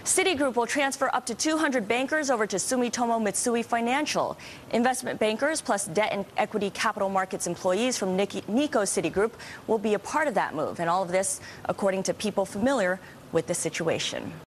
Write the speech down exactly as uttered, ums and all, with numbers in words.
Citigroup will transfer up to two hundred bankers over to Sumitomo Financial. Investment bankers plus debt and equity capital markets employees from Nikko Citigroup will be a part of that move. And all of this, according to people familiar with the situation.